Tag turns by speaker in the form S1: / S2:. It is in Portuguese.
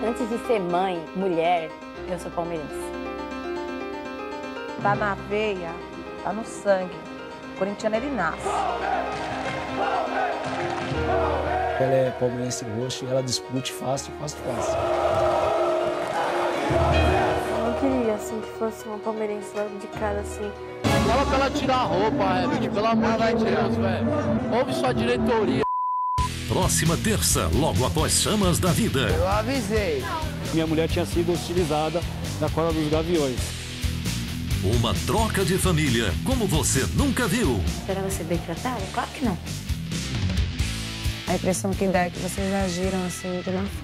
S1: Antes de ser mãe, mulher, eu sou palmeirense.
S2: Tá na veia, tá no sangue. O corintiano, ele nasce.
S3: Ela é palmeirense roxo e ela discute fácil.
S4: Eu não queria, assim, que fosse uma palmeirense logo de cara, assim.
S5: Fala pra ela tirar a roupa, Herbert, pelo amor de Deus, velho. Ouve sua diretoria.
S6: Próxima terça, logo após Chamas da Vida.
S5: Eu avisei.
S3: Minha mulher tinha sido hostilizada na Cova dos Gaviões.
S6: Uma troca de família como você nunca viu.
S1: Esperava ser bem tratada? Claro que não.
S2: A impressão que dá é que vocês agiram assim de uma forma